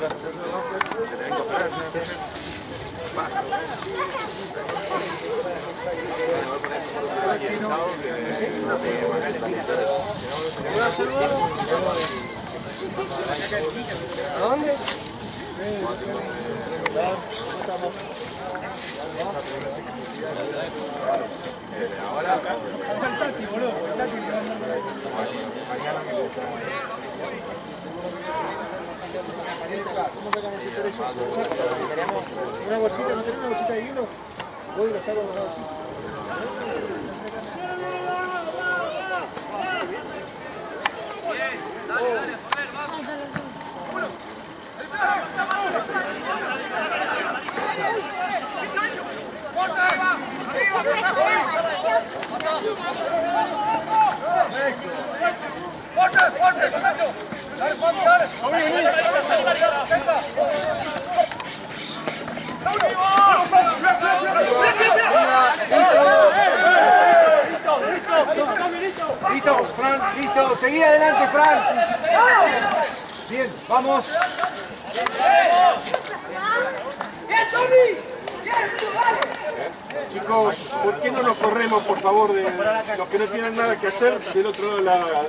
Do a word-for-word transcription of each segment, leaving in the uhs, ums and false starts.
¿A dónde? Ahora el taxi, boludo, el taxi. ¿Cómo sacamos el teléfono? ¿Tenemos una bolsita? ¿No tenemos una bolsita de vino? Voy y lo saco con una bolsita. Bien, dale, dale, joder, vamos. Uno. ¡Fuerte, fuerte! ¡Dale, Juan, dale! Listo, Fran, listo. Seguí adelante, Fran. Bien, vamos. ¡Bien, Tommy! Chicos, ¿por qué no nos corremos, por favor, de los que no tienen nada que hacer del otro lado de la... De los...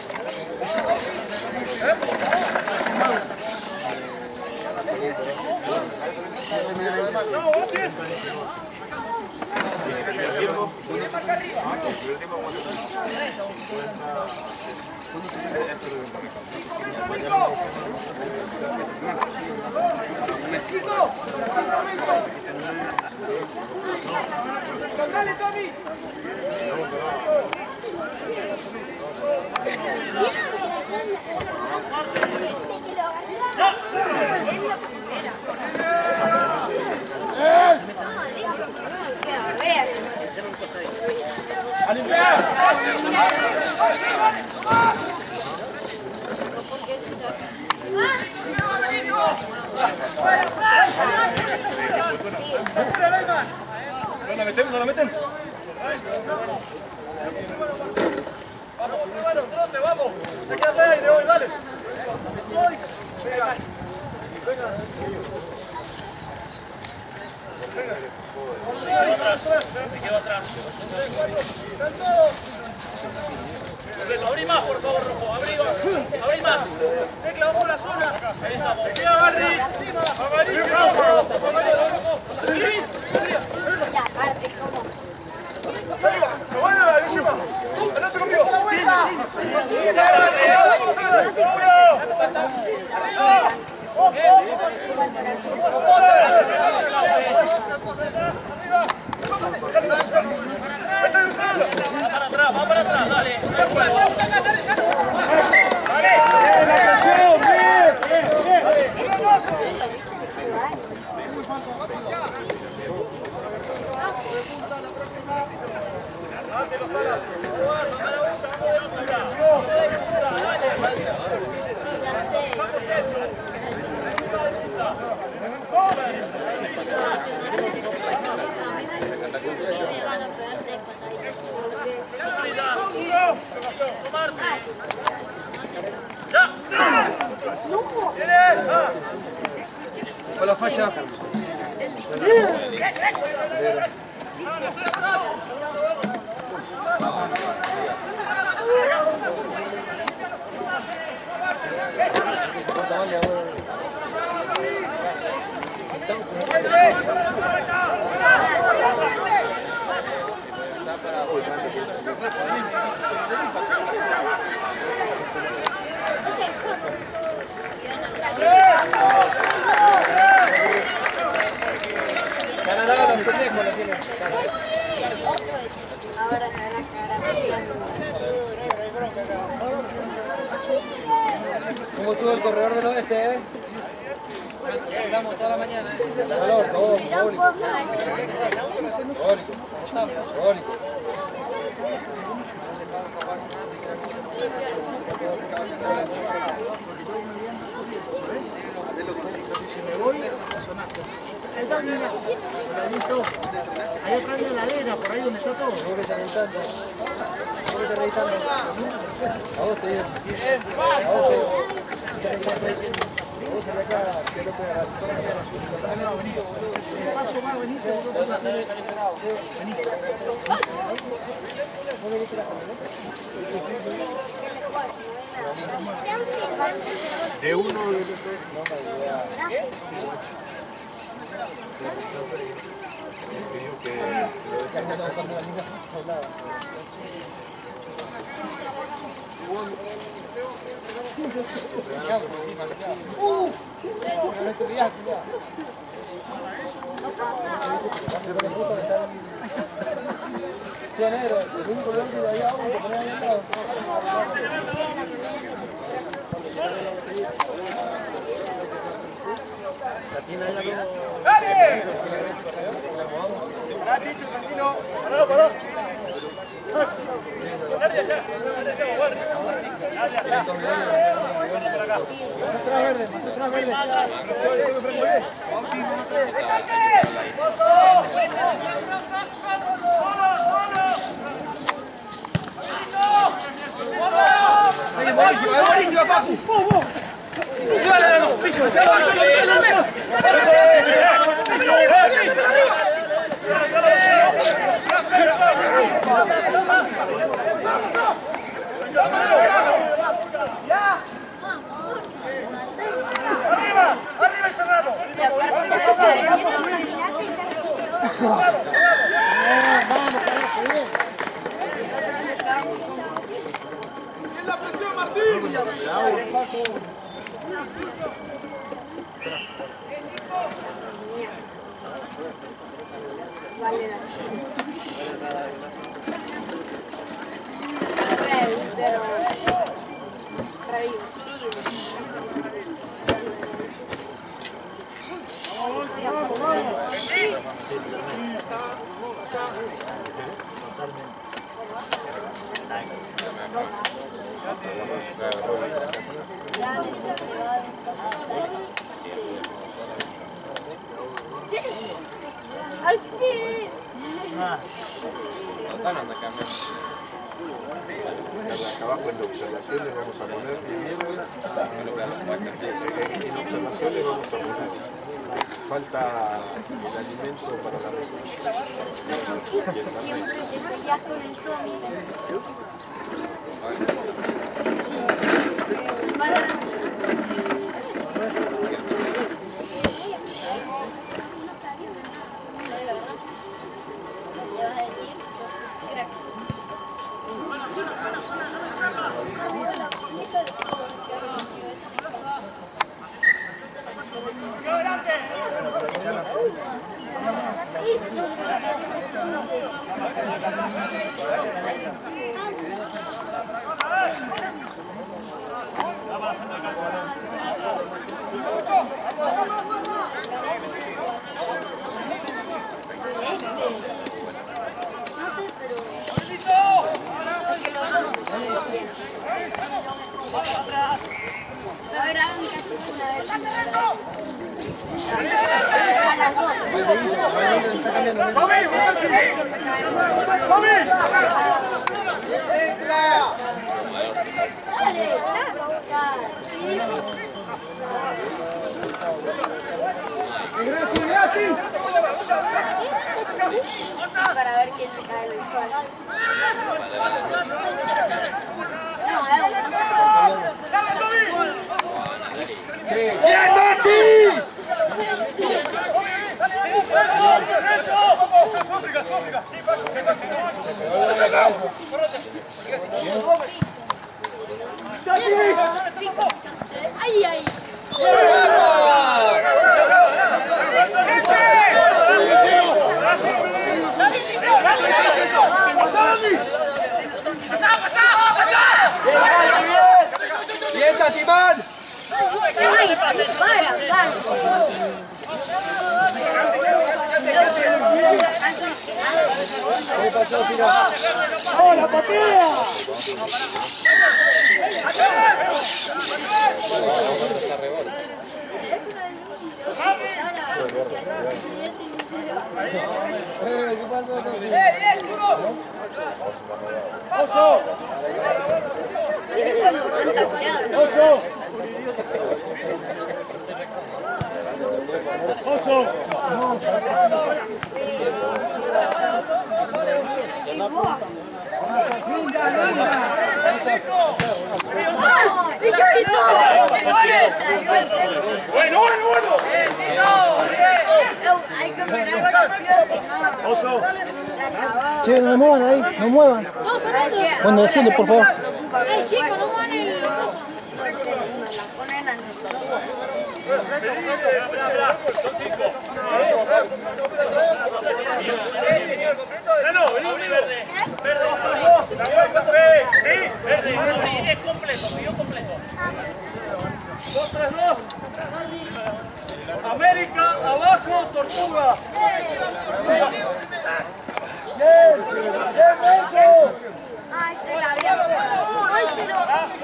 ¡Dale, Tommy! ¡A limpiar! ¿No la metemos? ¿No la meten? Vamos, hermano, trote, vamos. Te quedas de aire hoy, dale. Venga. Venga. Se quedó atrás. Abrí más, por favor, Rojo. Abrí más. Abrí más. Te clavó la zona. Ahí estamos. Te queda Barry. Amarillo. Ya, parte, ¿cómo? ¡Arriba! ¡Se vuelve la encima! ¡Adelante conmigo! Para atrás, vamos para atrás, dale. Hola, facha. Canadá, los pendejos lo tienen. Ahora me van a cagar. ¿Cómo estuvo el corredor del oeste, eh? Estamos toda la mañana, eh. Calor, todo, sólico. Sólico. Sólico. Si me voy, sonaste. Ahí está, mira. Listo. Ahí atrás de la arena, por ahí donde está todo. ¿Cómo que te revisando? ¿Cómo que te revisando? A vos te digo. A vos te digo. Paso más, venite, vos vas a hacer. Venite. De uno de los ¡dale! ¡Pará, Ticho, tranquilo! ¡Pará, pará! Más atrás verde, más atrás verde. ¡Es buenísima, es buenísima, Facu! ¡Dale, dale, no! ¡Piso! ¡Arriba! ¡Arriba el Serrano! ¡La presión, Martín! Vale, al fin. Acá abajo en observaciones vamos a poner viernes. En observaciones vamos a poner. Falta el alimento para la reproducción. Siempre te peleas con el Tommy. Para ver quién se cae del sol. No, ¡Bien, Maxi! ¡Súfrica, súfrica! ¡Ay, ay! ¡Bien, Tatimán! ¡Ay, para, para! ¡Oh, la patea! ¡Oso! ¡Oso! Oso. Linda, linda. Bueno, bueno, bueno. Hay que mirar los Oso. Che, no me muevan ahí, no muevan. No, son estos. Bueno, decirle, por favor. Ey, chicos, no van a ir. No, no, vení, verde. Verde, sí. Verde, no, es completo, pidió completo. dos tres dos. América, abajo, Tortuga. Bien, bien, Renzo. Ah, este la había. Ay, pero.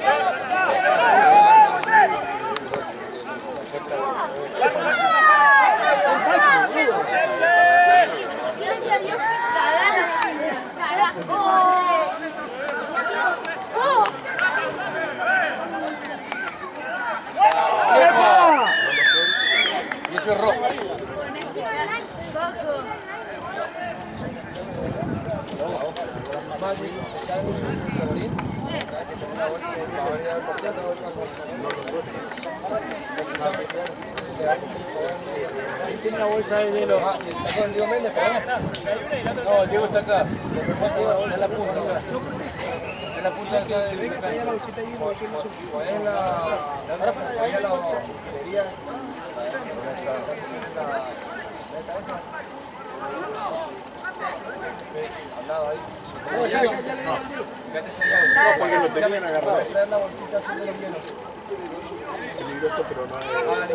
Gracias a Dios que cagada. Cagada. ¡Oh! ¡Oh! Y eso es rojo. Coco. Tiene una bolsa de hielo. Ah, ¿está con el Diego Méndez? No, el Diego está acá. En la punta. En la punta acá de la cancha. En la... Ahí a la galería. Al lado ahí. No, ya, ya, ya. No, porque lo tenían agarrado. Traer la bolsita así de los hielos. Peligroso, pero no es...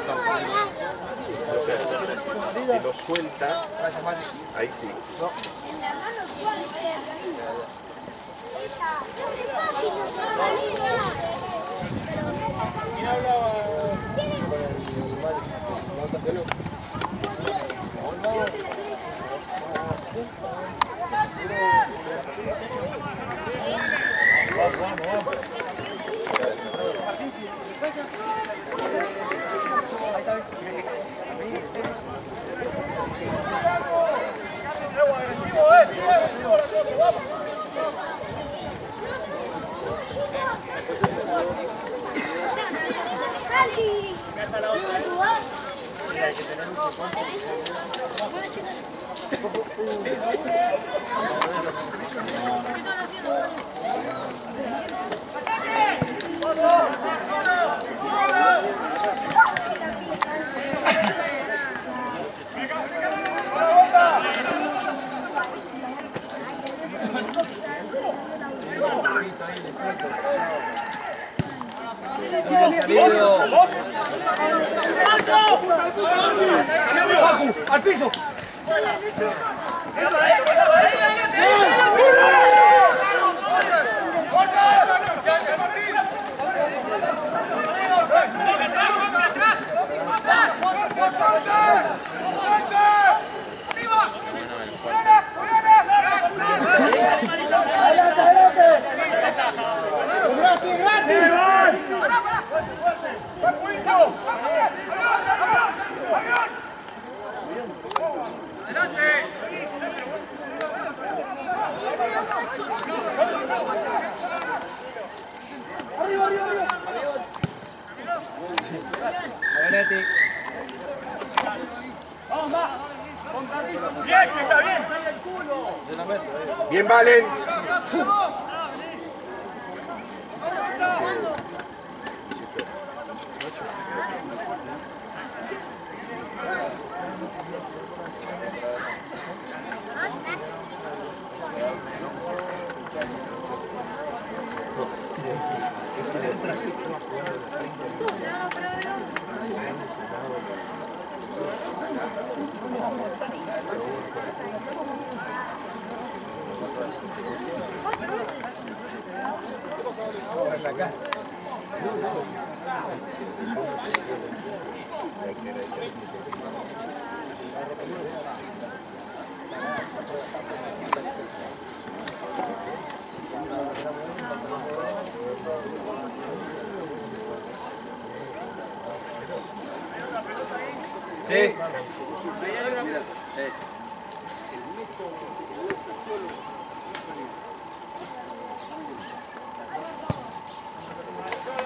O sea, si lo suelta, ahí sí. ¡Al piso! Bien, que está bien. Bien, Valen.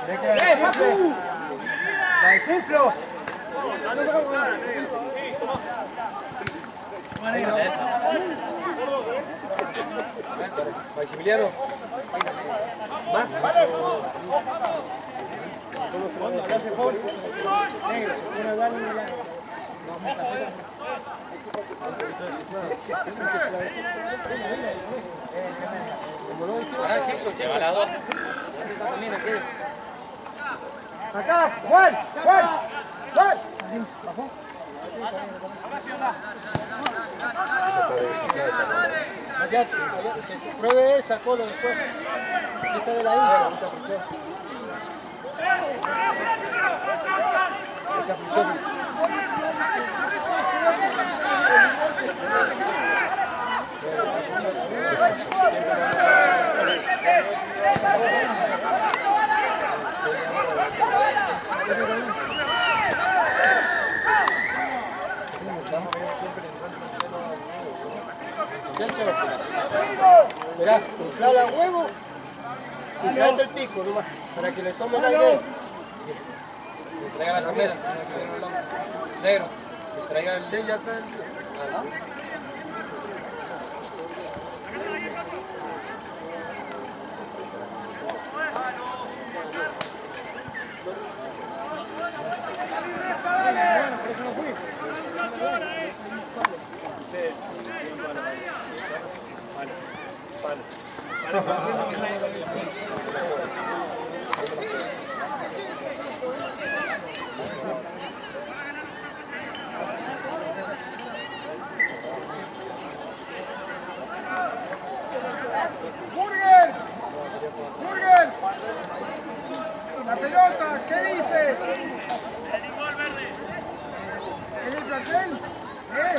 ¡Eh, Facu! ¡La desinflo! Maximiliano. Más. Cuando hace foul, negro, uno igual, uno igual. Ahora Chicho, lleva las dos. Acá, Juan, Juan, Juan. Allá, que se pruebe esa cola después. Esa de la India. Mirá, inflala a huevo y cae del pico nomás, para que le tome el aire. Que traiga las cameras, negro. Que traiga el... Sí, ya está. Burger, Burger. La pelota, ¿qué dice? ¿Es el plantel? ¿Eh?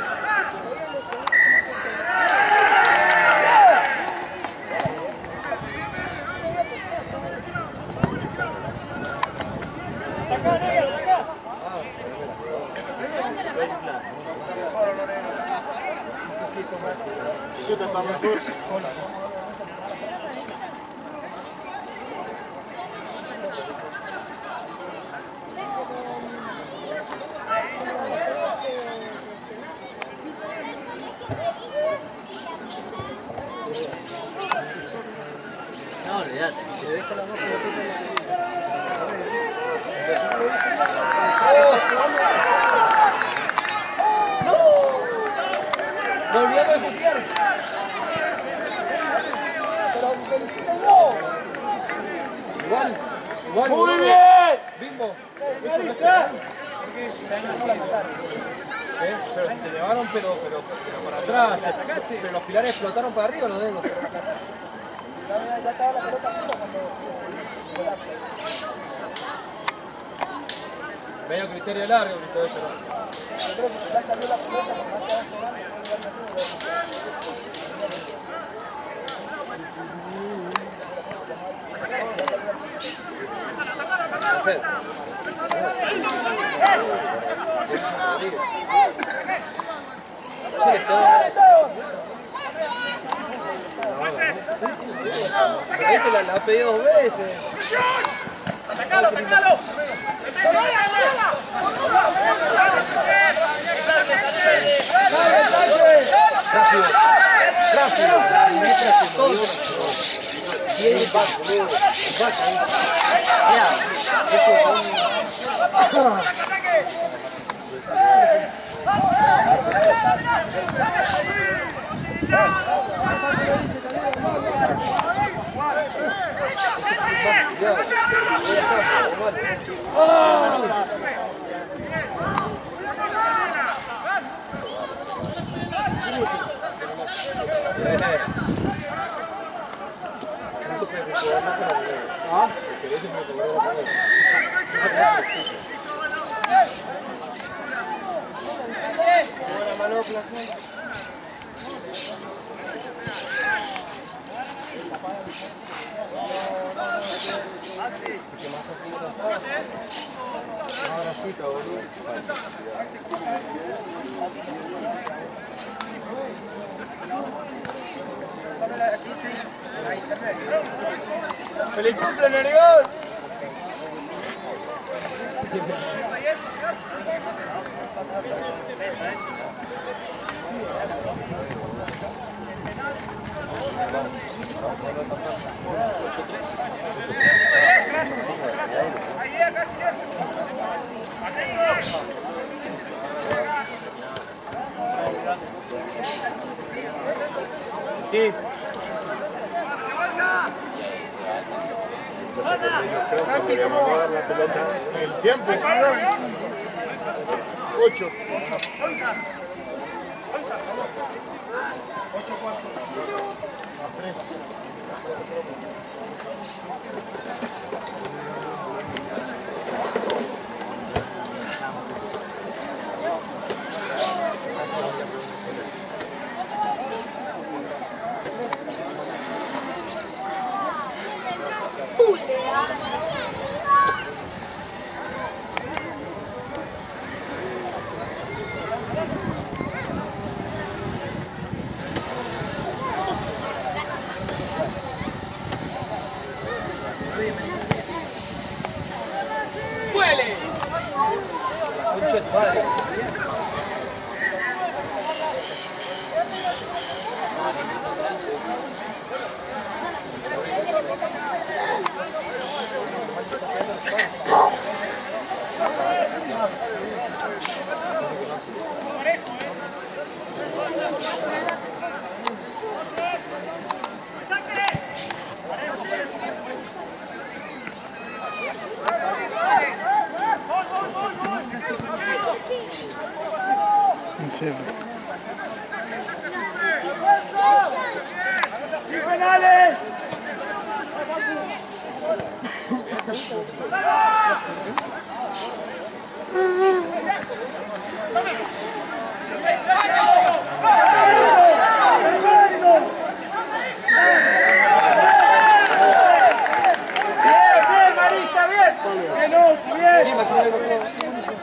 No, olvídate, te dejo la boca. ¡No! ¡No olvidamos de copiar! ¡Pero felicítenlo! Igual, igual. ¡Muy bien! Bimbo. Eso no es penal. ¿Eh? Pero si te llevaron, pero, pero, pero para atrás. Pero los pilares explotaron para arriba los dedos. Ya estaba la pelota cuando... Medio criterio largo, gritó eso, ¿no? Yo creo que ya salió la pelota porque no quedaba sobrando y no había Este la, la ha pedido dos veces. ¡Sacalo, sacalo! Rápido, rápido. Todo. Bien el back, boludo. El back ahí. Mira, eso es un... Ahora sí, está boludo. Aquí sí, en la internet. ¡Feliz cumple, Nerigón! Sí. Santi, ¿cómo va? La pelota. El tiempo, perdón. Ocho. Ocho cuartos. Tres. ¡Huele! Concha de tu madre. ¡Penales! ¡Bien, Marista, bien! ¡Bien, Osi, bien! Bien, Maximiliano, bien.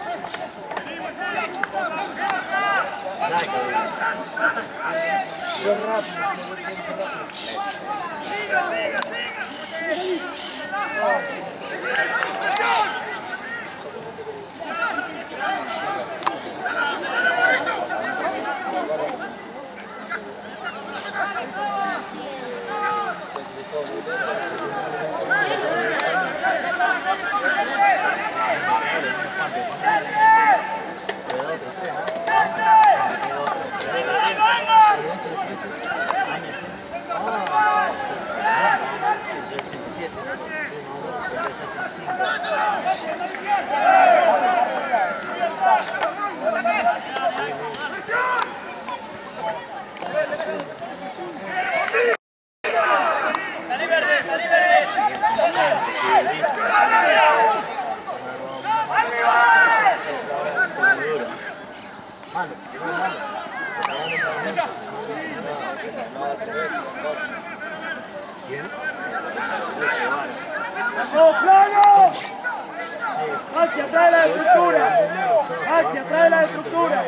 ¡Salí verde, salí verde! ¡Oh, plano! ¡Hacia atrás la estructura! ¡Hacia atrás la estructura!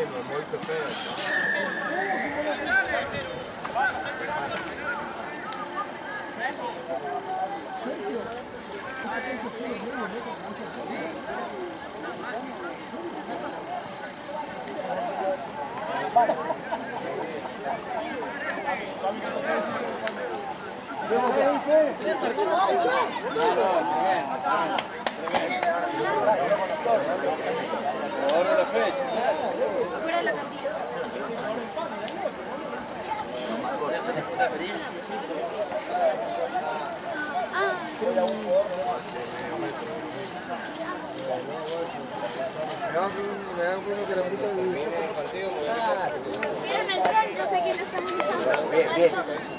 Fuera de la cantidad. ¿Vieron el tren? Yo sé quién lo está manejando. Bien, bien.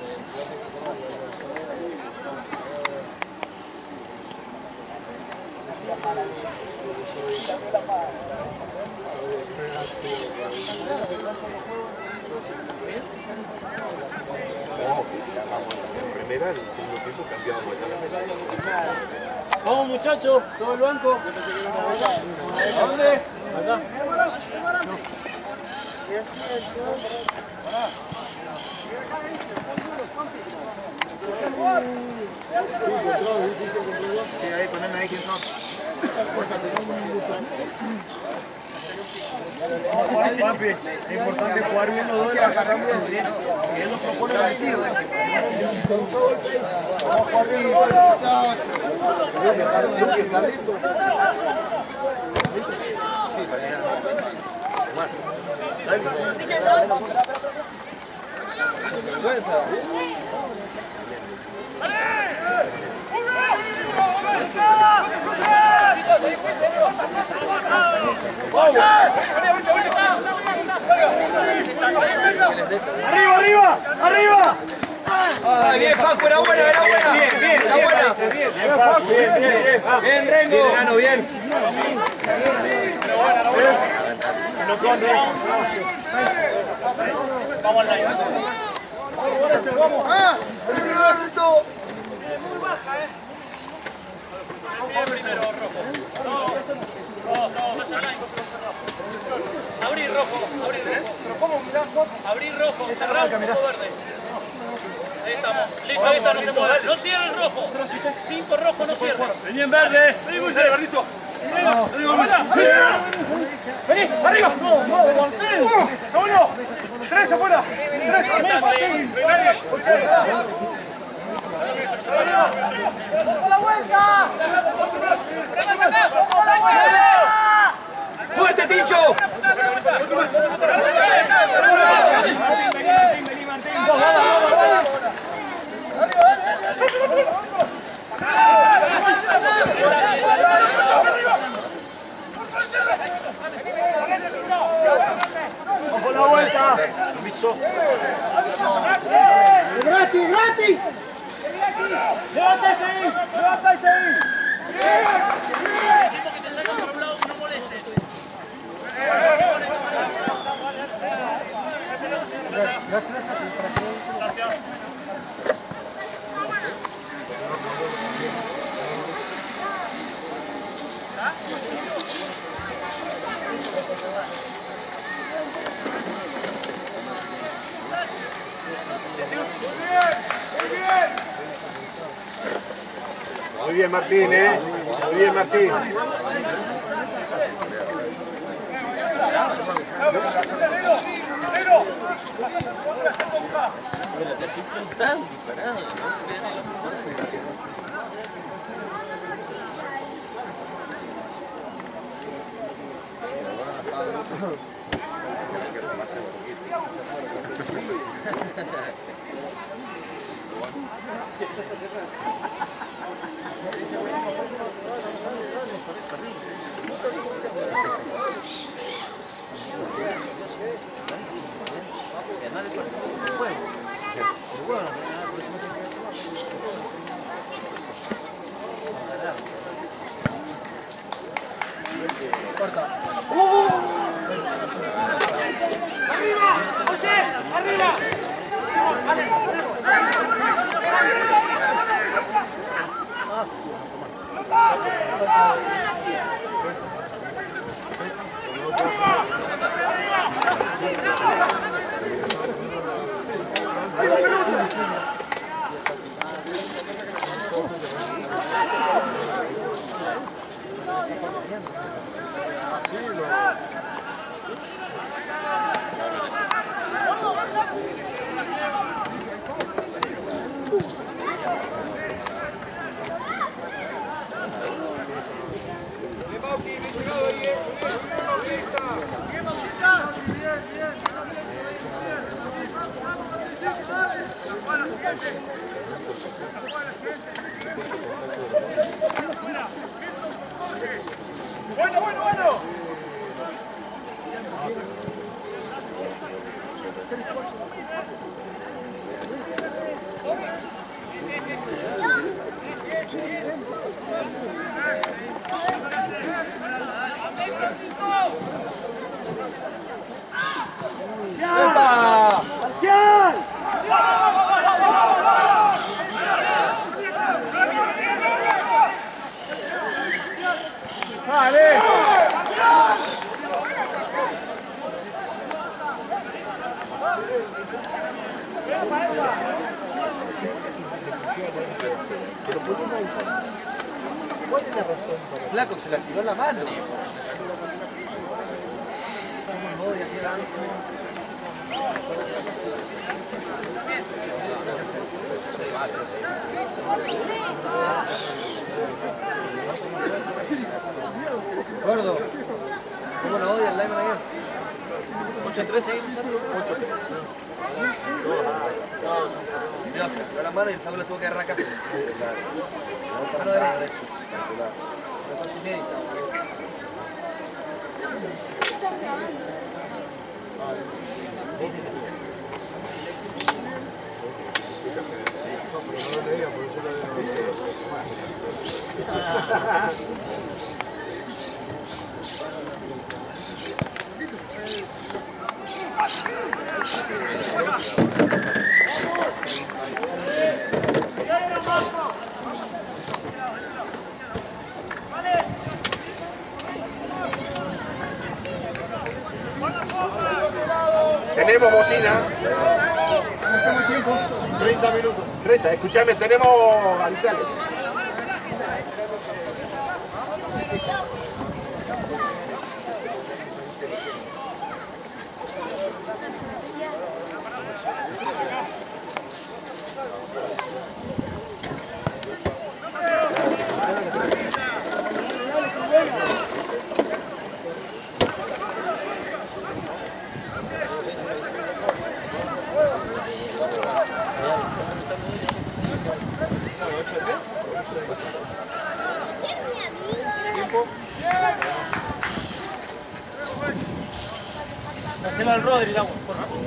En primera, en el segundo tiempo cambiábamos ya la mesa. Vamos muchachos, todo el banco. ¿A dónde? Acá. Sí, ahí, poneme ahí que entró. Papi, es importante jugar bien los dos. Él lo propone vencido ese. Vamos por arriba, muchachos. ¿Está listo? ¡Arriba, arriba! ¡Arriba! Ah, bien, Paco, era buena, era buena. Bien, bien, era buena. bien, bien, Paco, bien, bien, bien. Bien, Rengo. Bien, Enano, bien. Vamos al line. Vamos. ¡Ah! Muy baja, eh. Bien primero, rojo. No, no, no, vaya al line. Abrí rojo, abrí rojo. ¿Pero cómo mirás vos? Abrí rojo, cerrá un poco verde. Ahí estamos. Listo, ahí está, no se mueve. No cierre el rojo. Cinco rojo, no cierre. Vení en verde. Vení muy serio, verdito. Vení, arriba. No, no, no. Tres afuera. Tres afuera. ¡La vuelta! ¡Fuerte, Ticho! ¡Ojo la vuelta! Permiso. ¡Gratis, gratis! ¡Levántate ahí! ¡Levántate ahí! Decimos que te salga por un lado, no molestes. Gracias. Muy bien, Martín, ¿eh? Muy bien, Martín. Bueno, bueno, bueno. ¡Epa! ¡Marcial! ¡Vale! Flaco, se la tiró la mano. Gordo, ¿cómo nos odia el Lyman ayer? ocho tres seguimos. Dios, tiró la mano y el Saúl le tuvo que agarrar acá. Mano derecha. No le digan, por eso lo de Tenemos bocina. treinta minutos. treinta, escuchame, tenemos. Avisale. Hacelo al Rodri, el agua, por favor.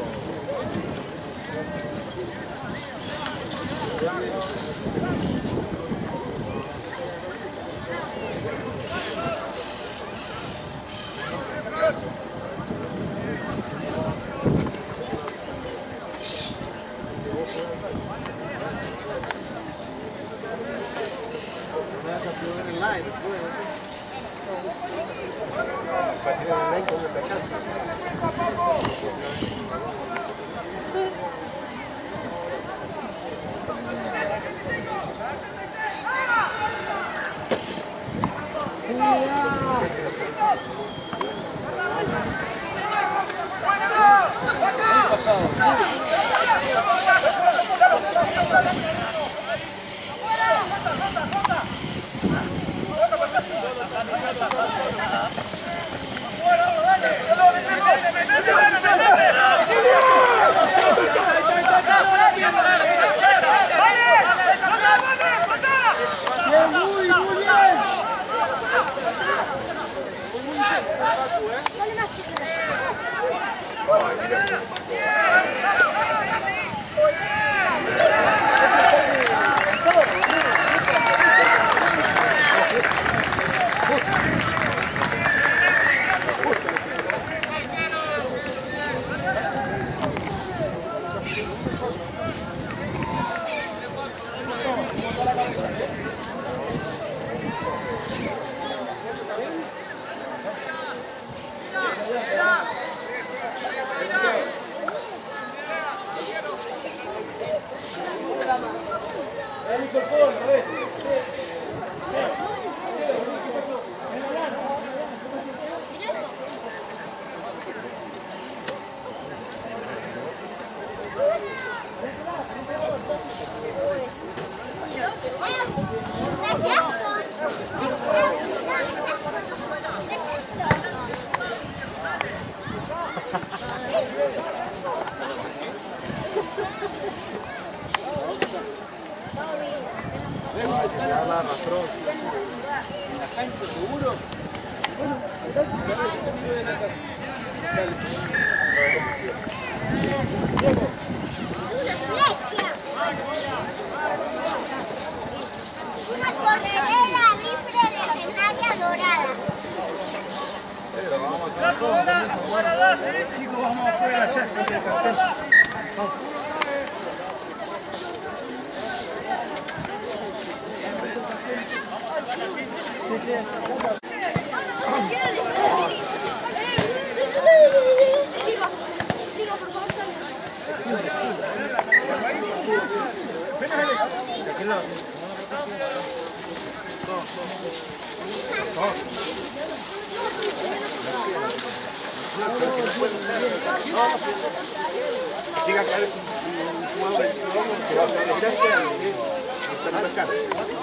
Una corredera libre de medalla dorada. Chicos, vamos afuera allá con el cartel. Vamos. Llega acá es un jugador del ciudadano que va a hacer el chiste y usar el mercado.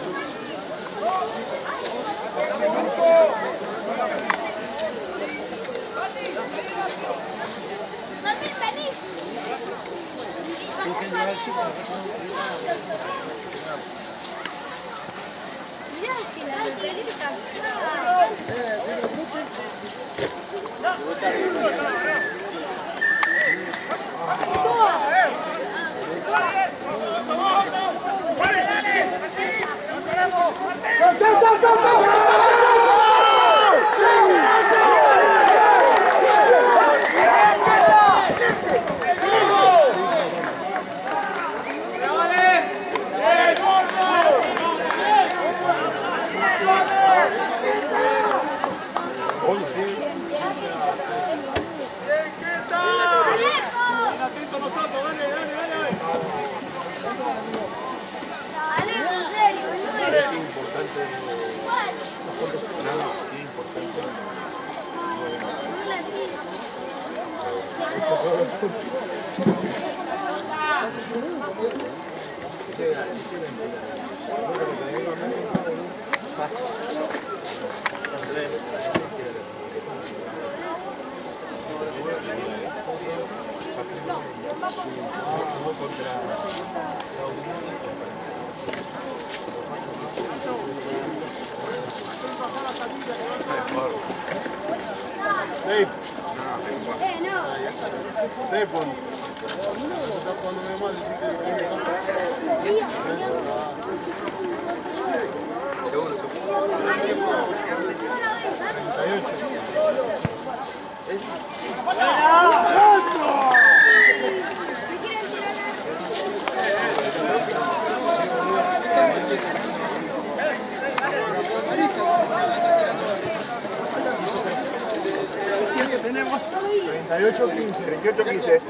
Tenemos treinta y ocho quince. treinta y ocho quince.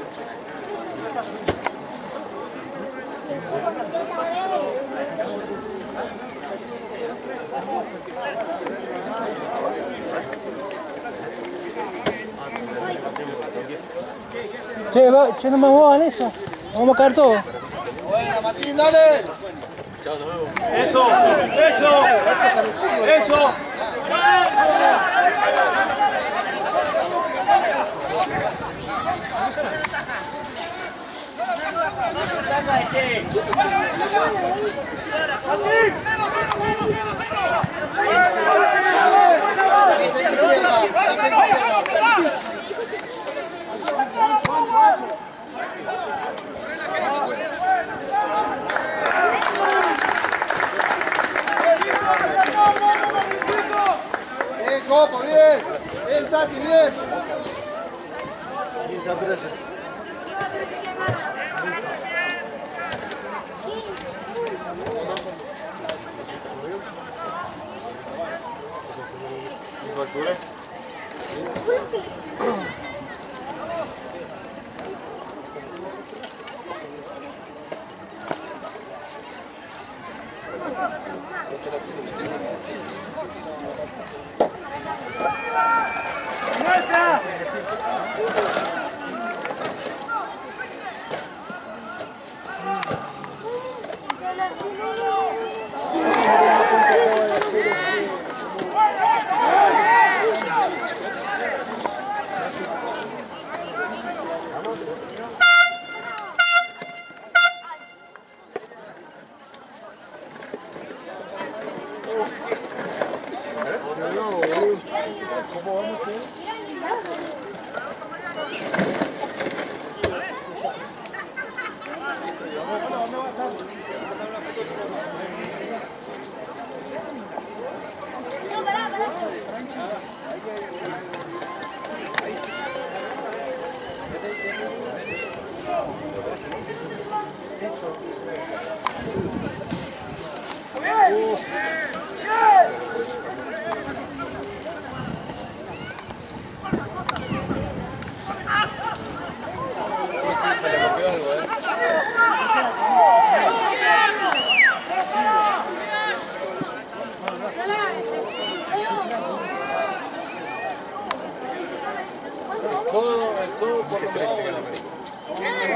Che, va, che, no me muevan eso. Vamos a caer todo. Buena, Martín, dale. Eso, eso, eso. Bien, Copo, bien. Bien, Tati, bien. quince a trece. Factura.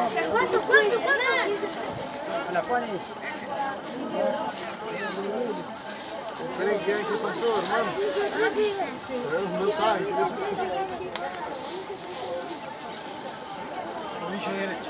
¿Cuánto, cuánto, cuánto? La Juanes. Esperen, ¿qué, qué pasó, hermano? Pero ellos no saben qué les pasó. Tobillo derecho.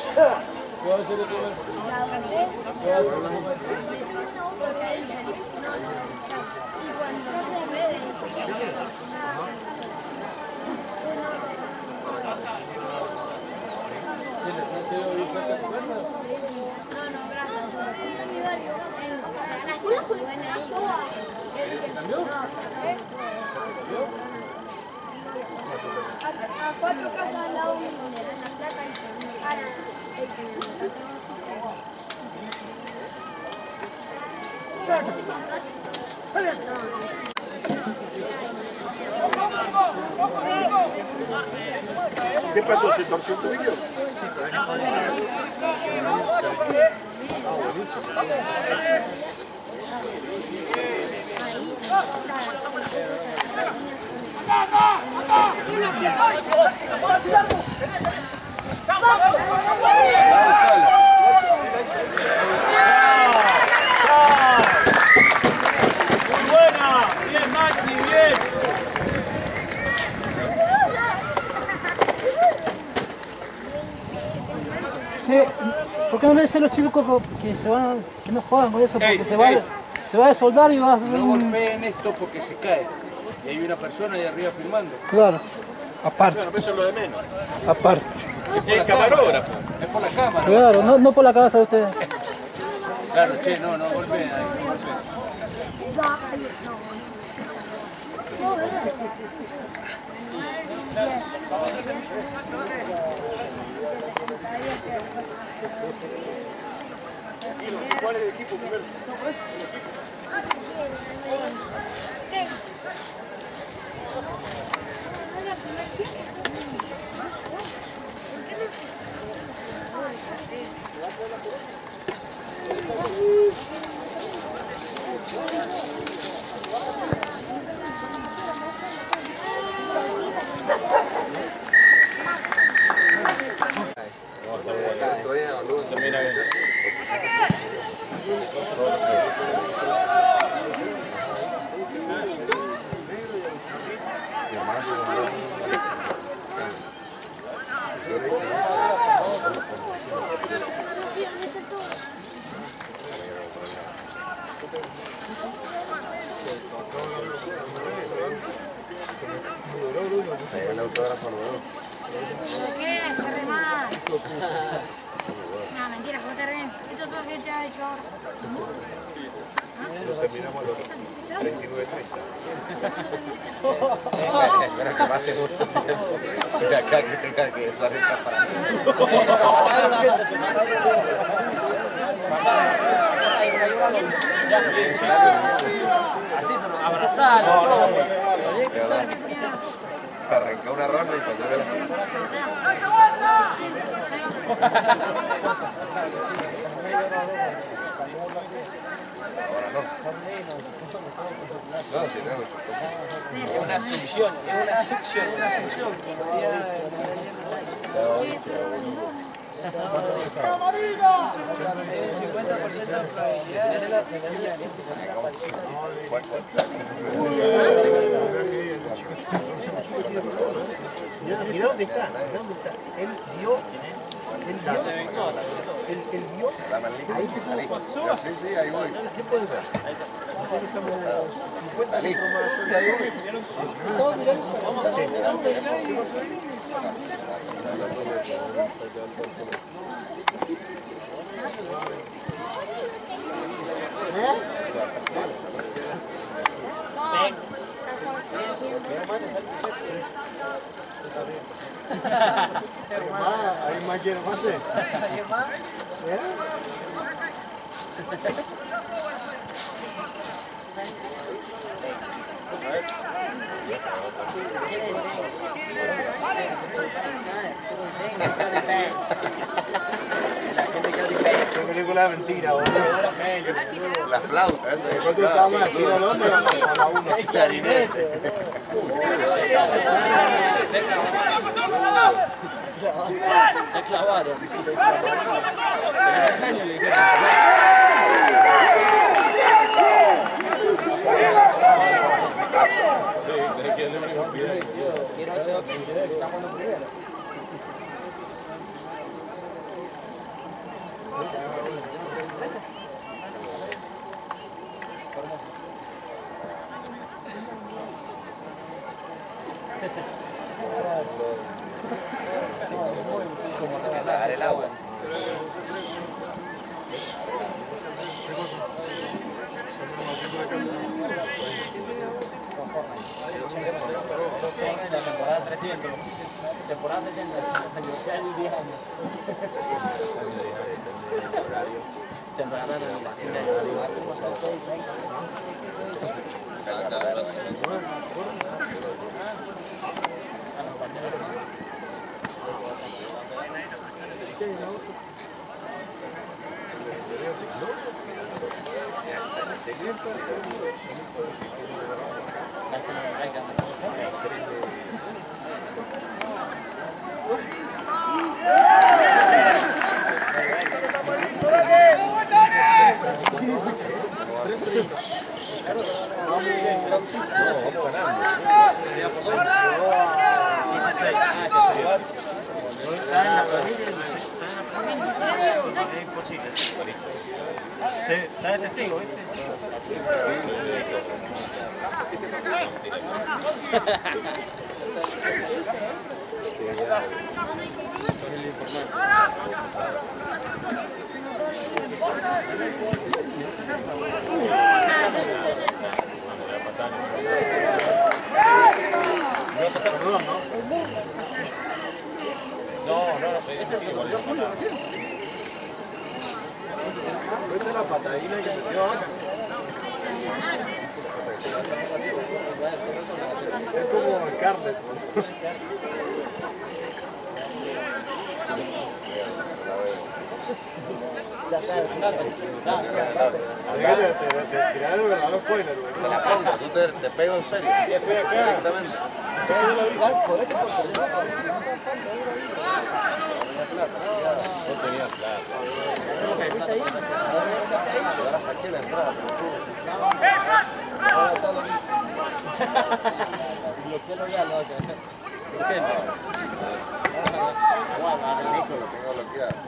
A cuatro casas al lado de la plata y ¿Qué pasó? ¿Se torció el tobillo? Buena, bien Maxi, bien. Che, ¿por qué no le dicen a los chicos que se van, que no juegan con eso? Porque Ey, se, va, ey. se va a soldar y va a hacer No un... golpeen esto porque se cae. Y hay una persona ahí arriba filmando. Claro, aparte, Bueno, eso es lo de menos. aparte. El camarógrafo. Es por la cámara. Claro, no, no por la cabeza de ustedes. Claro, che, no, no golpeen ahí, no golpeen. ¿Cuál es el equipo primero? Termina bien. El autógrafo nuevo. ¿Qué? Se remada. No, mentira, fue terrible. Esto es todo lo que te ha hecho ahora. Terminamos a los treinta y nueve treinta. Espera que pase mucho tiempo. Mira acá que tenga que usar esta para Así, pero abrazalo. arrancar una ronda y pasar el... Ahora no. No, si no. Es una succión, es una succión, una succión. cincuenta por ciento de probabilidad de la ¿Y dónde está? ¿Dónde está? Él vio. Él vio. Él, él vio. Ahí está. Sí, sí, ahí voy. ¿Qué puedes ver? Así que estamos cincuenta litros más. Ahí voy. ¿Hay más quiere más? ¿Hay más? Qué película de mentira, boludo. La flauta, esa. ¿Cuánto está más? ¿Tira dónde? Con la uno. El clarinete. Ya clavaron. El año le dijeron. Sí, tenés que darle una confianza. Quiero hacer otro, está jugando primero. Como regalar el agua. La temporada trescientos, temporada setenta, años, diez años. Temporada de la Es imposible. Está de testigo, ¿viste? No, no, ese es el que volvió a patar. Esta es la patadina que metió acá. Es como Scarlett. Te tiraron a los spoilers. Te la pongo, tú te, te pego en serio. Directamente. No tenía plata. Yo la saqué la entrada. Nico lo tengo bloqueado.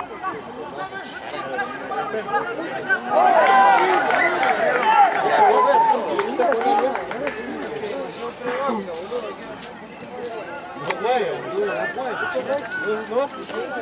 No puede, boludo, no puede. No hace.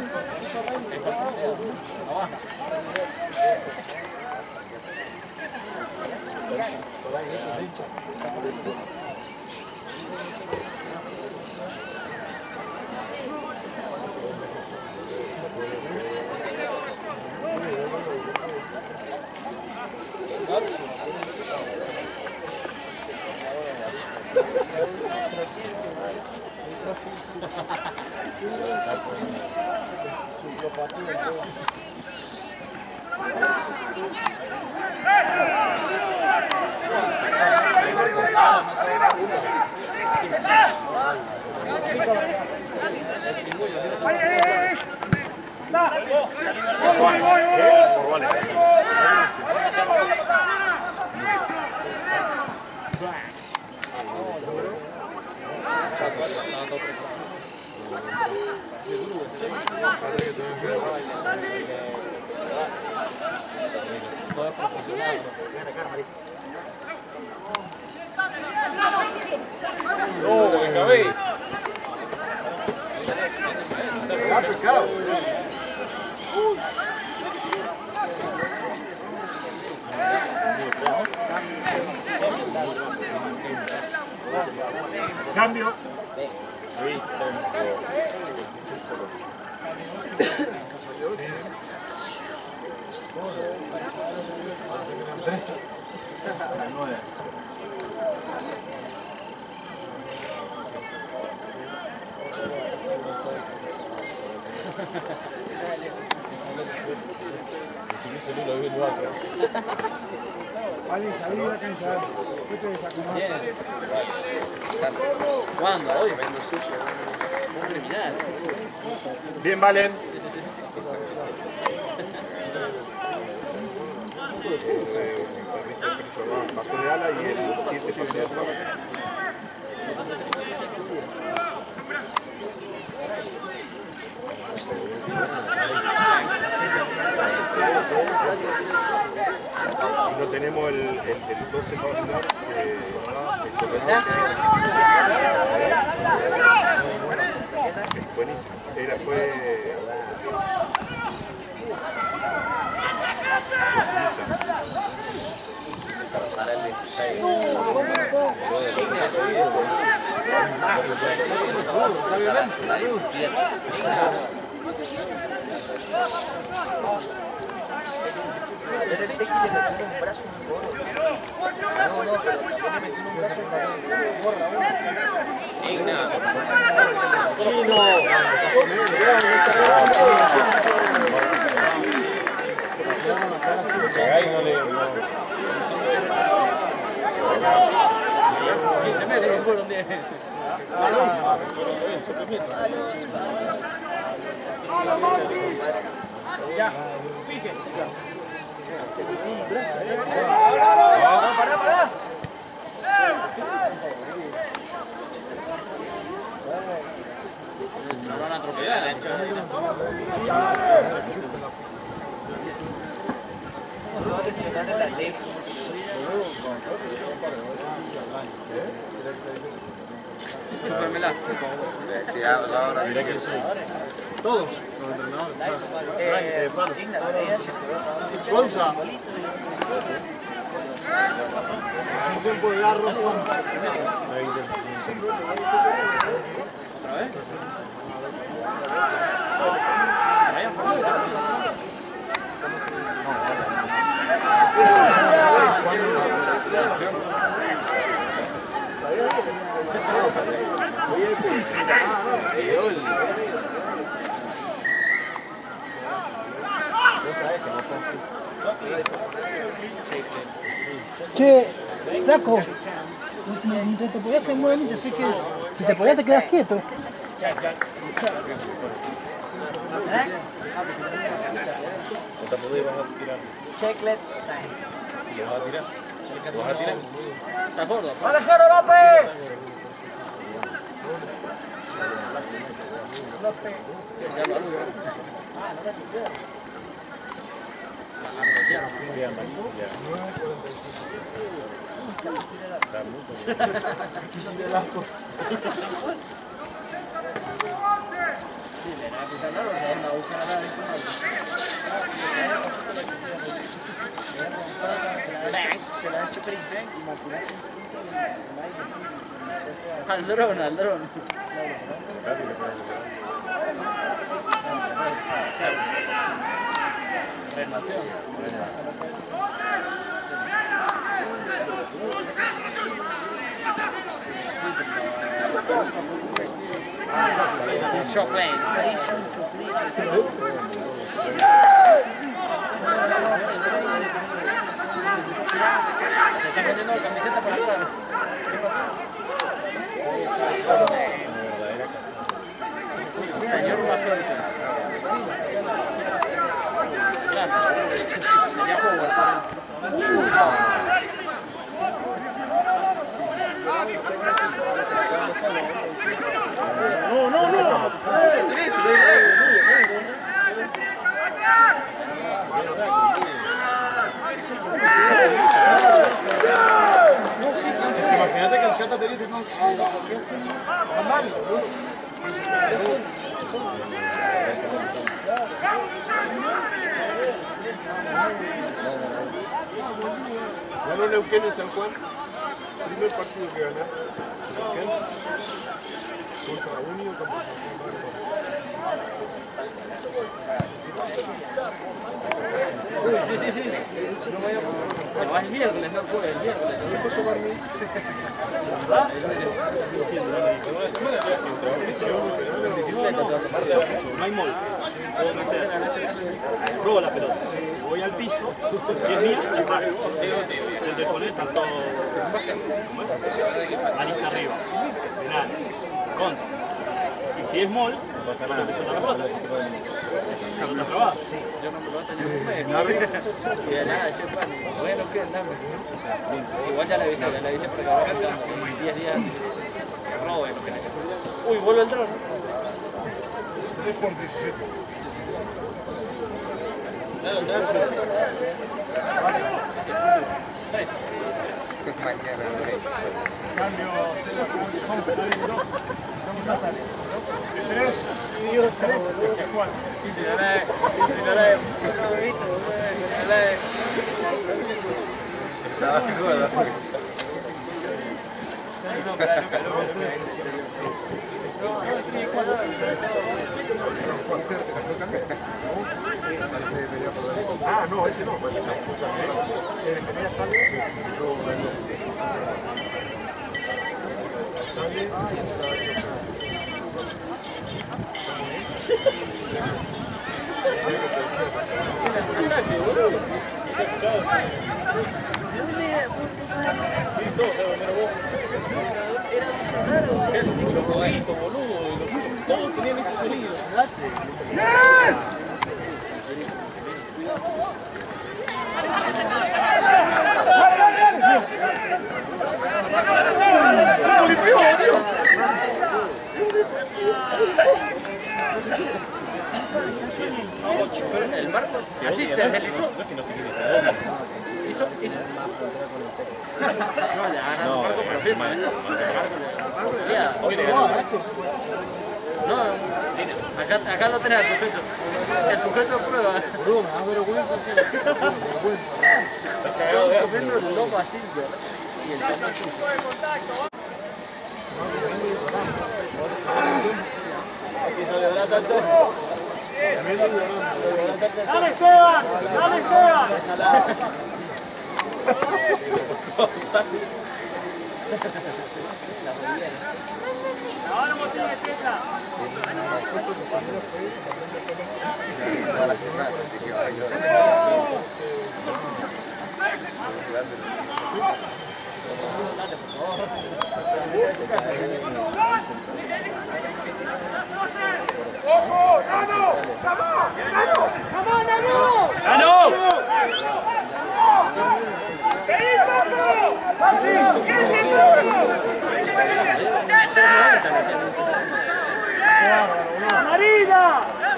No, en cabeza. Está picado. Cambio. Tres. Nueve. Ali, salí de la cancha. ¿Qué te desacomodás? ¿Cuándo? Hoy. Un criminal. Bien, Valen. Pasó de ala y el siete se viene atrás. Y no tenemos el, el, el doce para vacilar. Eh, es buenísimo. Era, fue... Para el dieciséis. La diecisiete. Era el Tequi le metió un brazo un gorro. No, no, pero le metió un brazo en la gorra. Igna. ¡Chino! quince metros fueron diez. Ya, fíjate. Pará, pará. No van a atropellar, hecho. Se va a lesionar en la ley. Chúpamela. Sí, ahora mira que Todos los entrenadores. Eh, Igna, ella se Gonza. Es un tiempo de garro, Juan. ¿Otra vez? Vayan famosos. Che, flaco, te, te podías hacer muy sé que si te podías te quedas quieto. Checklets time. ¿Y vas a tirar? ¿Vas a tirar? ¿Estás gordo? ¡Alejandro López! Al dron, al dron. Chocolate. Se está poniendo camiseta para atrás. Señor, una suerte. Claro. Sería juego. No, no, no. Imagínate que el Chata te dice, no, ganó Neuquén en San Juan. Primer partido que ganar. Neuquén. Contra Unión, contra San Juan. Uy, sí, sí, sí. No voy a... No, es el miércoles, no fue el miércoles. ¿Qué fue eso para mí? ¿Verdad? No hay molde. Puedo meter. Robo la pelota. Voy al piso. Si es mía, la pago. El de poner tanto. Manita arriba. Penal. Contra. Y si si es mol, no pasa nada, es una pelota. ¿Lo probás? Sí, yo no me lo tenía un mes. Y de nada, che, bueno, ¿qué andamos? Igual ya le avisé, ya le avisé porque ahora en diez días que robe, lo que necesite. Uy, vuelve el dron. tres por diecisiete. Cambio, tres y yo tres. Ah, no, ese no, pues esa cosa no. El de pelea sale, sí, y luego Todos tenían ese sonido. El marco, así se deslizó. No es que no se quise saber. Hizo, hizo. No, ya, no, Marco, pero firma, ¿eh? Ya, no, acá, acá lo tenés el sujeto. El sujeto prueba. Bro, me da vergüenza. Estaba comiendo el lomo así, y el ¡Dale, Esteban! ¡Dale, Esteban! Ahora botella, Teta. ¡Ojo! ¡Nano! ¡Llamó! ¡Nano! ¡Llamó, Nano! ¡Nano! ¡Vení, Paco! ¡Pachi! ¡Amarilla!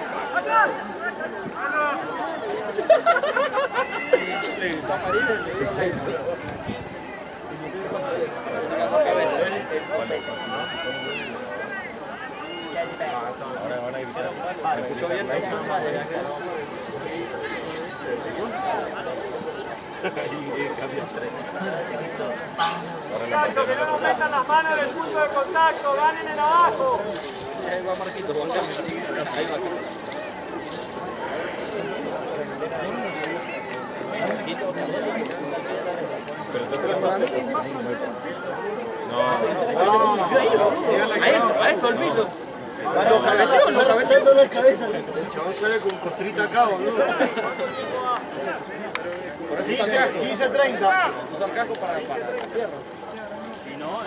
Muchachos, que no nos metan las manos en el punto de contacto, ganen en abajo. Ahí va Marquito, Juan Carlos. Ahí va. Pero entonces la para mí es más Ahí, ahí está el piso. Lo cabeció, lo cabeció. La cabeza. El chabón sale con costrita acá, boludo. quince treinta. Usar casco para para pierna. Si no,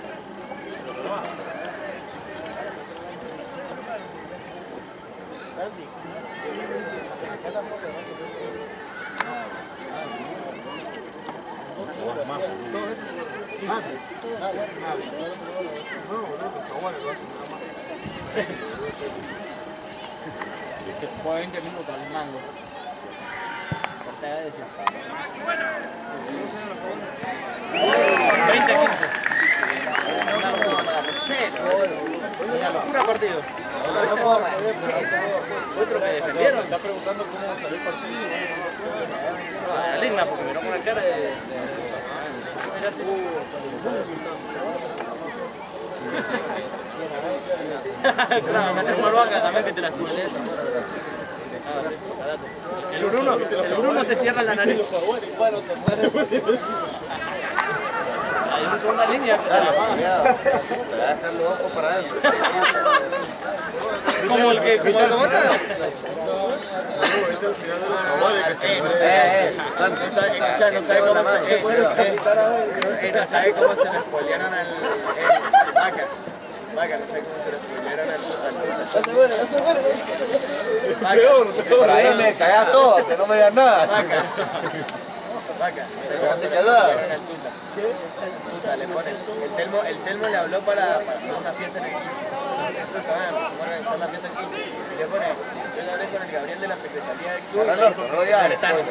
Fue veinte minutos al mango. veinte a quince. Una locura partido. Otro que defendieron. está preguntando cómo salió el partido. La ligna, porque miró con la cara de... Claro, meter una vaca también que te la escuele. El Bruno, el Bruno te cierra la nariz. Hay una segunda línea que se la paga. Te va a dejar los ojos para adentro. Como el que, como el que mata. Eh, eh, Santi. No sabe, escucha, no sabe cómo se, eh, eh, eh, no sabe cómo se le spoilearon el, el vaca. Vaca, no sé cómo se lo spoilearon al Por ahí me cagás todo, que no me digas nada. Vaca. Vaca. Se quedó. Tuta, le ponen. El Telmo, el Telmo le habló para, para hacer una fiesta en el quince. Tuta, bueno, se van a organizar la fiesta en el quince. Y le pone, yo le hablé con el Gabriel de la Secretaría del Club. Cerrá el orto, no digas el Thanos.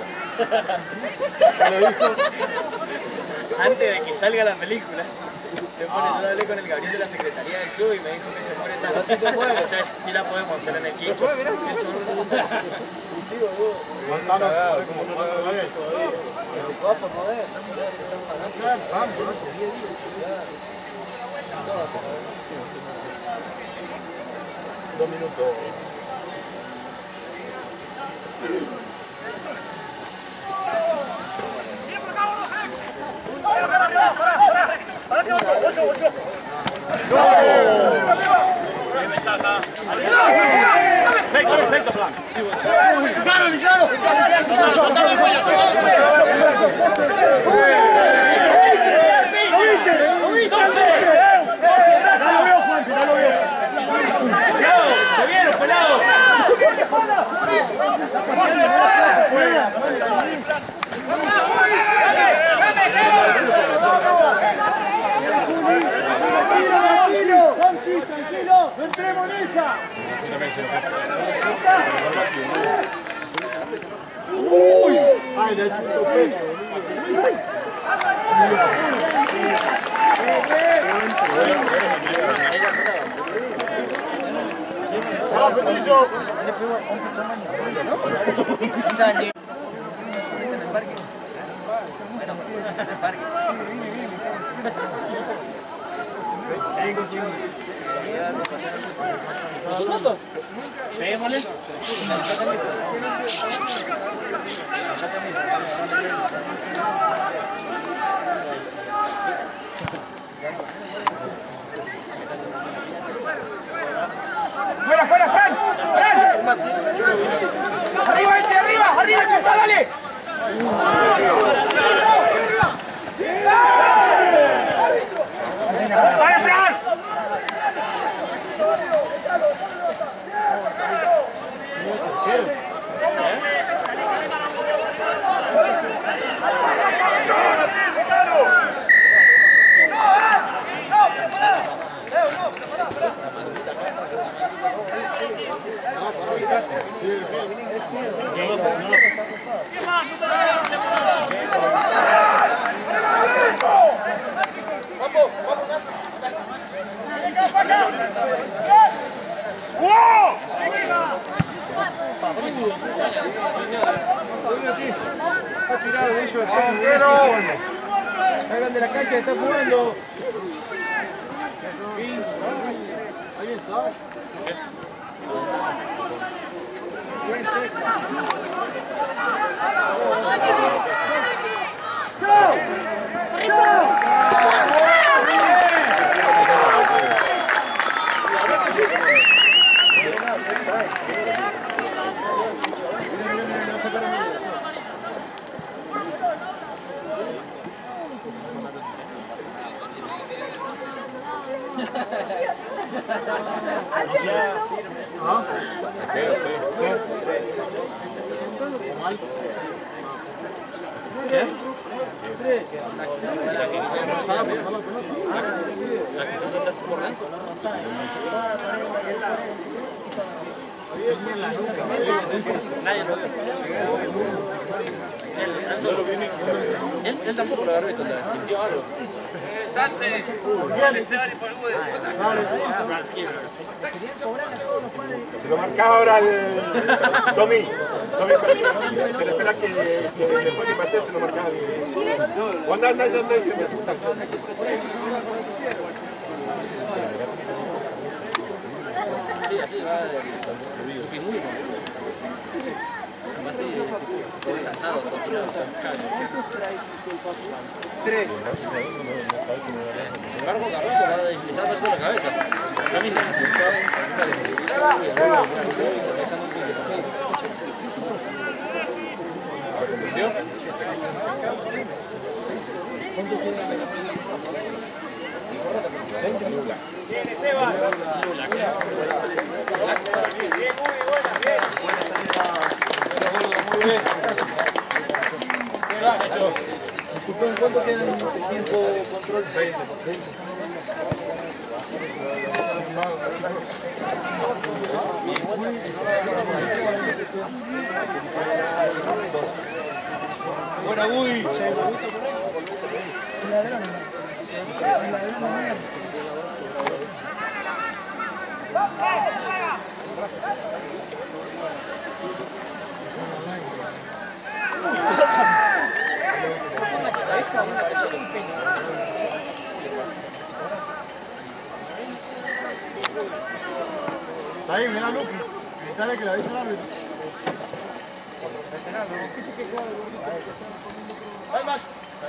Antes de que salga la película. Le pone, yo le hablé con el Gabriel de la Secretaría del Club y me dijo que se pone tan o sea, si la podemos hacer en el quince. Dos minutos. Perfecto, perfecto, plan. ¡Claro, claro! ¡Soltalo el cuello! ¡Lo viste! ¡Ya lo veo, Juan! ¡Ya lo veo! ¡Pelado! ¡Te vieron, pelado! Tranquilo, tranquilo, no entremos en esa. ¡Uy! ¡Ay, le ha hecho un topete! ¡Vamos, Petizo! Sanji. ¿En el parque? Bueno, en el parque. Démosle. ¡Fuera, fuera, Fran! ¡Fran! ¡Arriba, este, arriba! ¡Arriba, este, está, dale! ¡Vaya, Fran! Salgan de la cancha, están jugando. Nadie lo vio. Él, él tampoco lo agarró y sintió algo. ¡Salte! ¡Dale, Esteban y Polúe! Se lo marcaba ahora el Tommy. Tommy, se le espera que después de Mateo se lo marcaba. ¿Cuándo anda? ¿Dónde anda? Sí, así va el pingüino. Va así, tipo, cansado, continuado. Tres. Sin embargo, Carrasco va deslizando con la cabeza. La misma. Bien, Esteban. Bien, muy buena, bien. Buena salida. Muy bien. Muchachos. Disculpen, ¿cuánto tienen el tiempo control? Buena, Woody. Está ahí, mira Luqui. Gritale que la dice el árbitro. Hay más.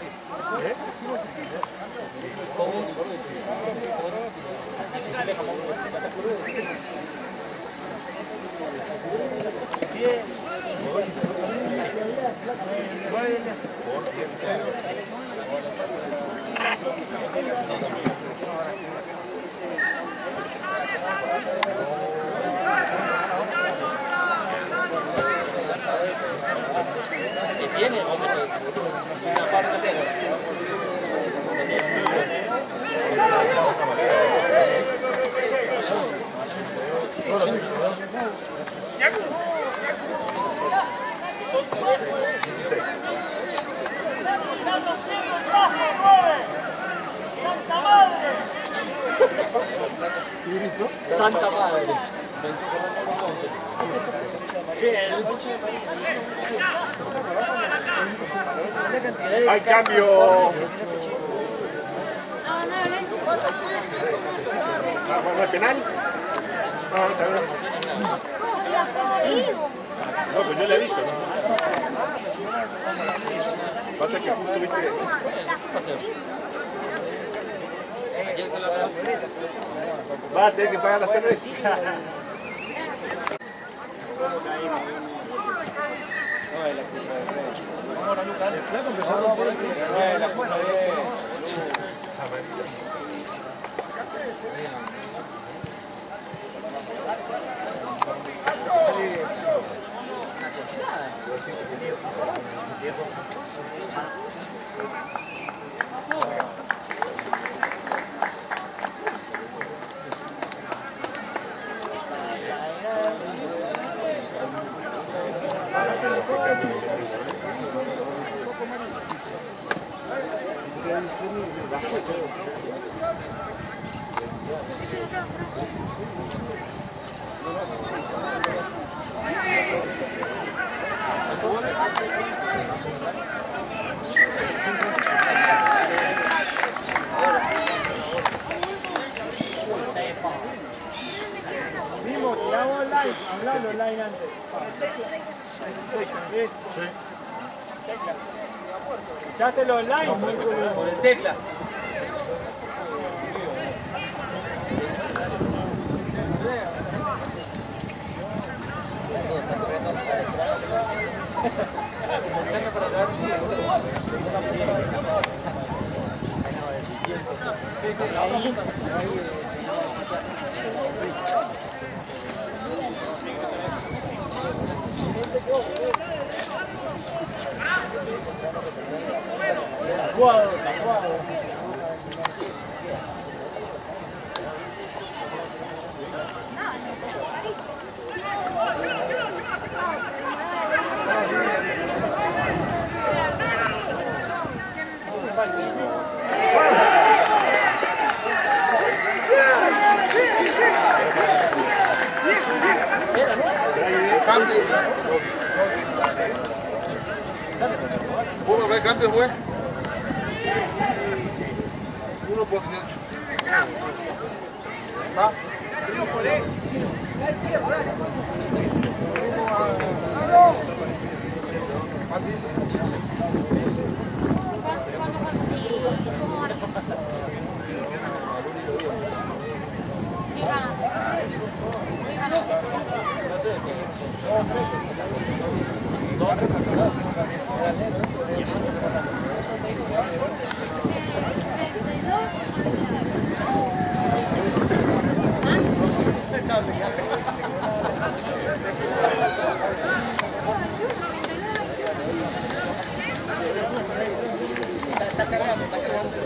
¿Qué tiene? Vamos a una parte Santa Madre. Hay cambio. No, no, vente. ¿No hay penal? No, está bien. ¿Cómo se la conseguimos? No, pues yo le aviso, ¿no? Pasa que justo viste. Va a tener que pagar la cerveza. El flaco empezó a romper el bien, la buena, bien. Mismo, tiramos online, hablando online antes. Sí. Tecla. ¿Echaste lo online? Por el tecla. Tatuado, tatuado. Cambio. ¿Puedo ver cambio, güey? Uno por ¿va? está cargando, está cargando.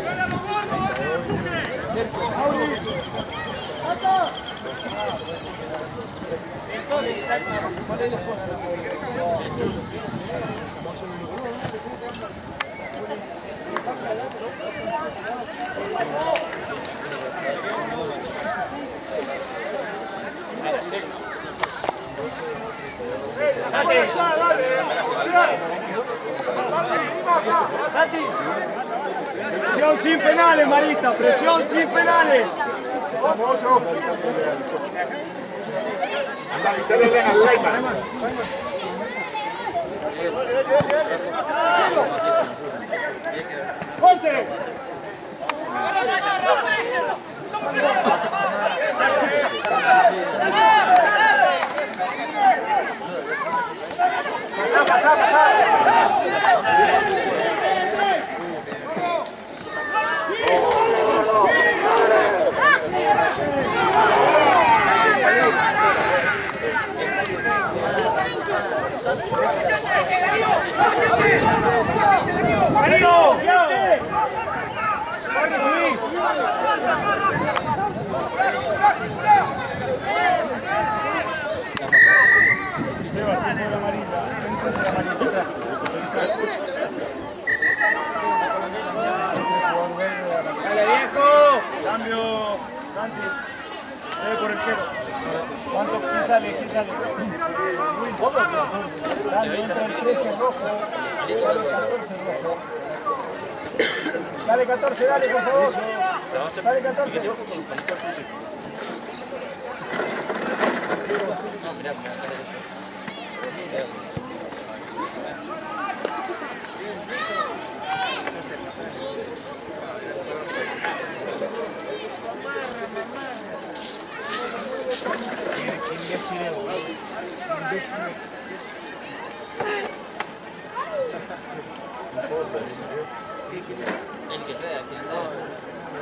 Presión sin penales, Marita, presión sin penales. Vamos, anda, avisale al Laiman. ¡Corte! Pasá, pasá, pasá. ¡Dale, viejo! Cambio, Santi. Debe por el cero. ¿Cuánto? ¿Quién sale? ¿Quién sale? Dale, entra el trece rojo. Sale catorce rojo. Dale catorce, dale, por favor. Dale catorce. El que sea, quien sea.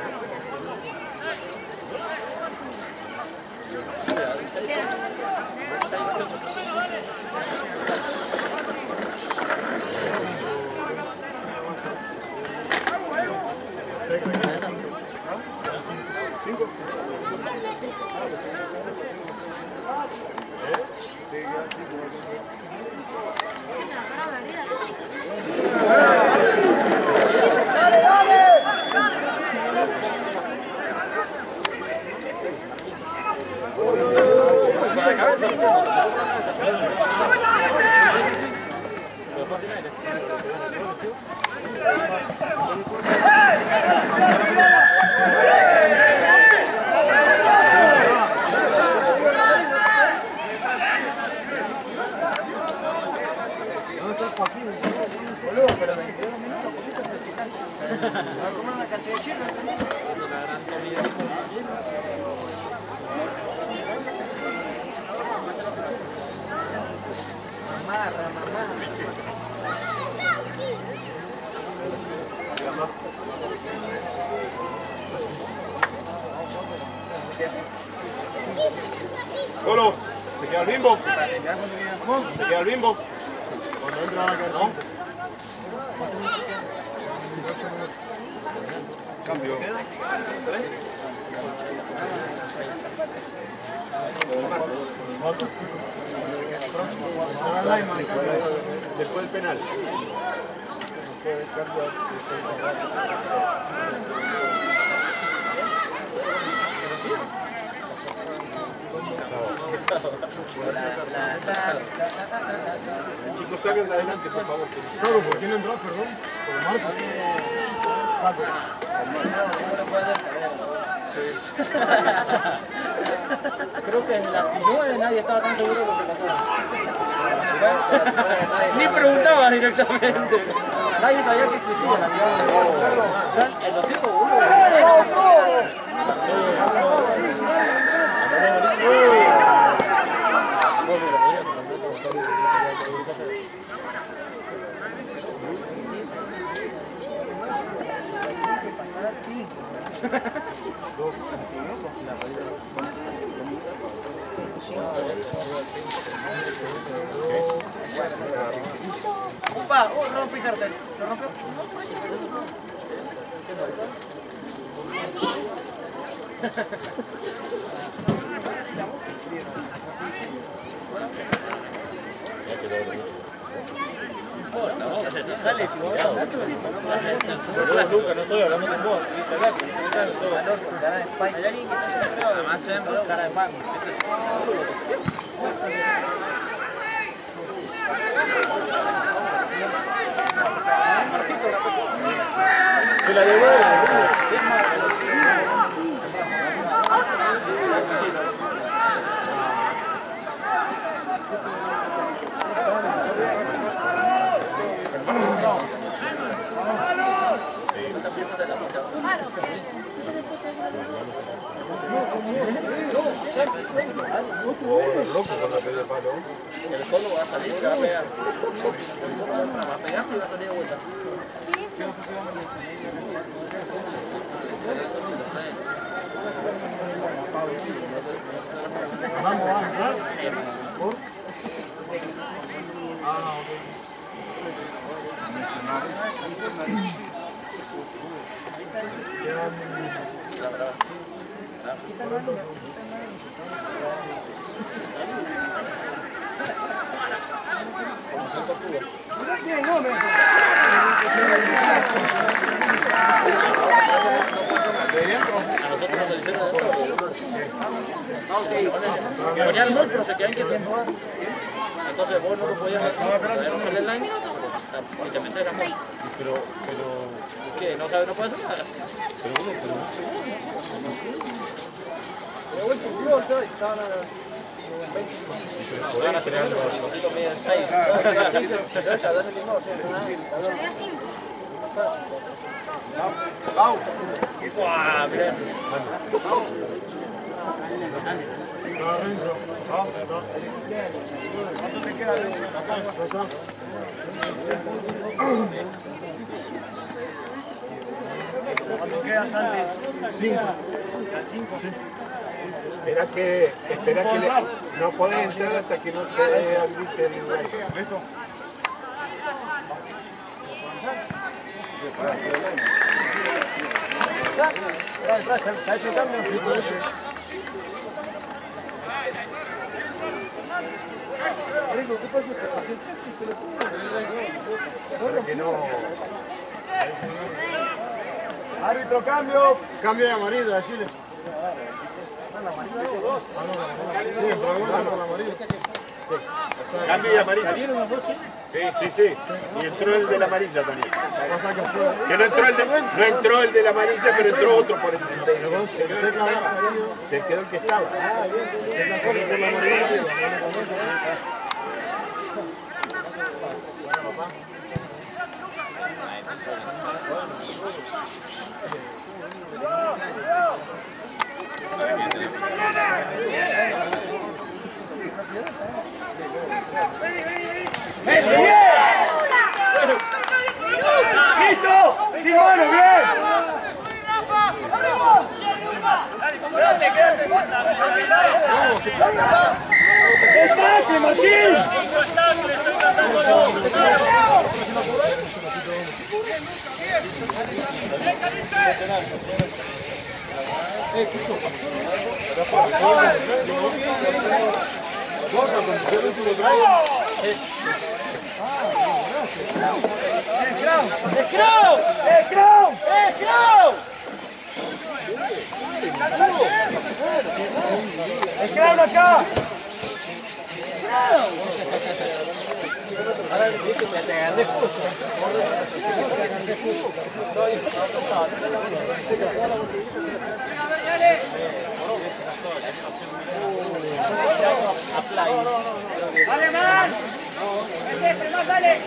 Colo, se queda el bimbo. Se queda el bimbo. Cuando entra la cabeza. ¿No? Cambio. Después del penal. Chicos, salgan de adelante, por favor. Claro, ¿por qué no entró? Perdón. Por Marcos. Creo que en la nueve nadie estaba tan seguro de lo que pasaba. Ni preguntaba directamente. Nadie sabía que existía la mirada. El doscientos uno. Opa, oh, rompí cartel. ¿Lo rompió? Sale si vos por el azúcar, no estoy hablando con vos. Hay alguien que está encerrado, además se ven por cara de pan. Se la devuelve. El colo va a salir y va a pegar. Va a pegar y va a salir de vuelta. Vamos a entrar. Ponía el gol, pero se quedan quietos. Entonces vos no lo podías hacer. No sale el line. Si te metes la mano. Pero, pero, ¿qué? ¿No sabes? ¿No puedes hacer nada? Pero uno, pero van a tener los chicos miden seis. Sería cinco. ¡Guau! Mirá eso. ¿Cuánto te queda? ¿Cuánto queda, Santi? Cinco. ¿Cinco? Espera que, espera que le, no puedes entrar hasta que no te habilite el like. ¿Listo? ¿Está hecho cambio? Sí, está hecho. Rico, ¿qué pasa? Para que no... Árbitro, cambio. Cambio de amarillo, decirle. Sí, entró el gol, entró el amarillo. Cambio de amarilla. ¿Salieron los dos, sí? Sí, sí, sí. Y entró el de la amarilla también. Que no entró el de, no entró el de la amarilla, pero entró otro por el de se quedó el que estaba. Se quedó el que estaba. Ah, bien. ¡Messi, bien! ¡Listo! ¡Sí, bueno, bien! ¡Quédate, quédate! ¡Estate, Martín! ¡Es Crow! ¡Es Crow! ¡Es Crow! ¡Es Crow acá! Ahora te agarré justo. ¡Dale, man! ¡Ese, más, dale!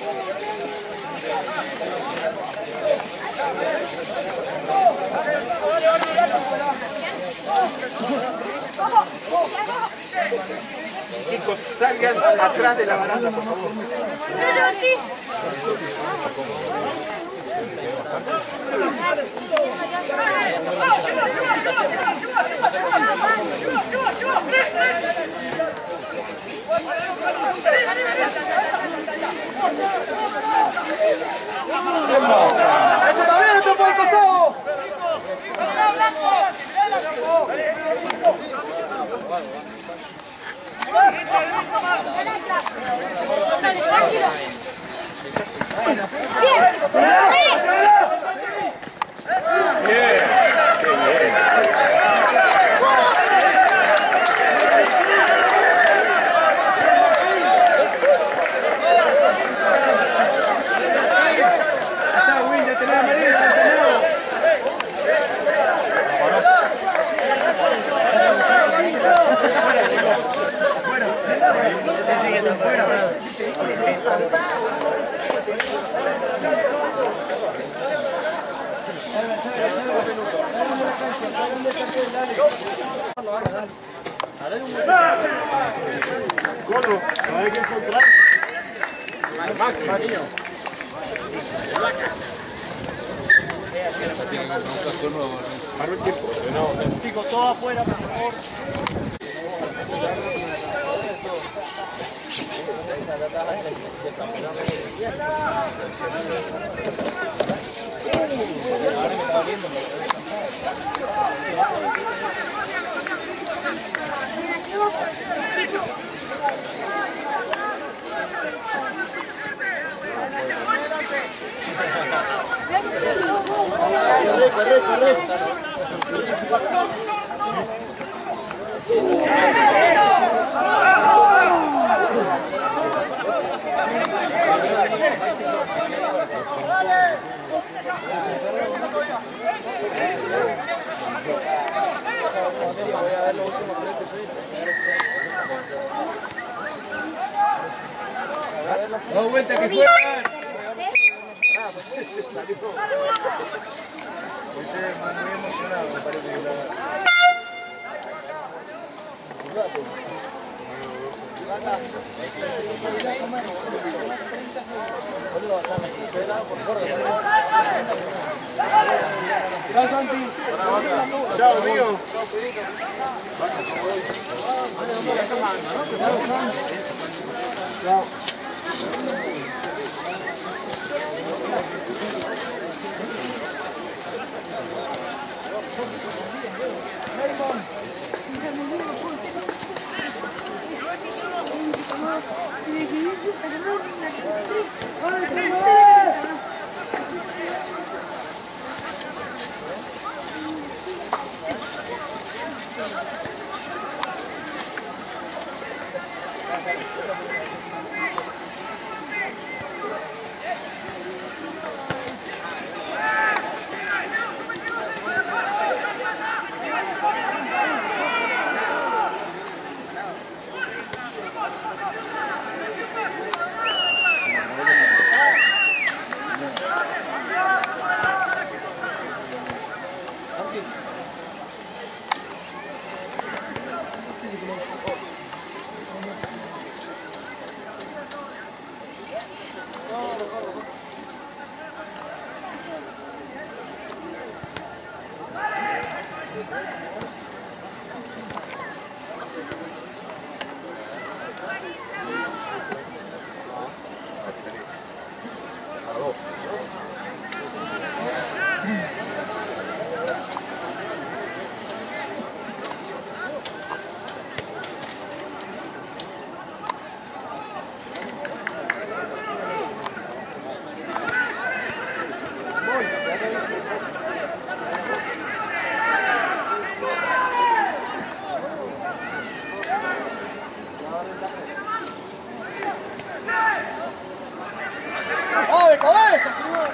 Chicos, salgan atrás de la baranda, por favor. ¡Eso está bien! Gordo, no hay que encontrar. Max, Max. Paro el tiempo. No, Chicos, todo afuera, por favor. Corre, corre, corre. Da vuelta que juegan. Usted es muy emocionado, me parece que está. Chao, amigo. Chao. ¡Oh, de cabeza, señor!